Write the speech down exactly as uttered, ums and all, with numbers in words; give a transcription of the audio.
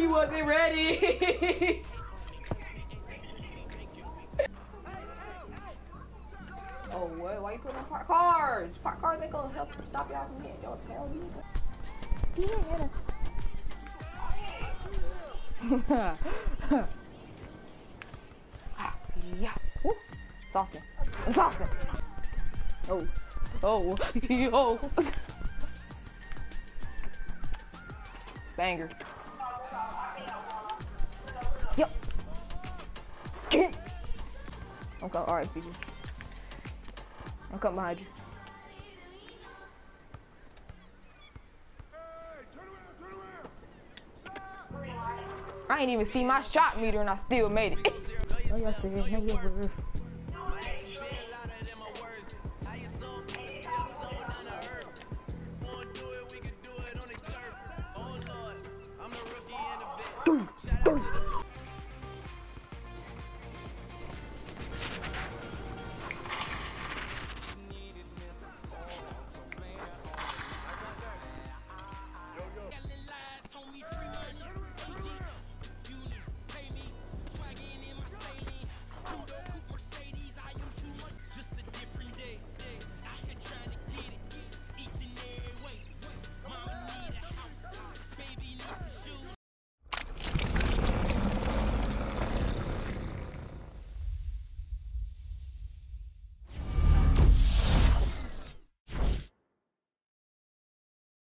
wasn't ready. Oh, what? Why you putting on park cars? Park cars ain't gonna help stop y'all from getting. Don't tell you. He didn't hit us. Yeah. Woo. Saucing. I'm saucing. Oh. Oh. Yo. Banger. Yep. I'm coming. Alright, P J. I'm coming behind you. I ain't even see my shot meter and I still made it. Oh, y'all see it.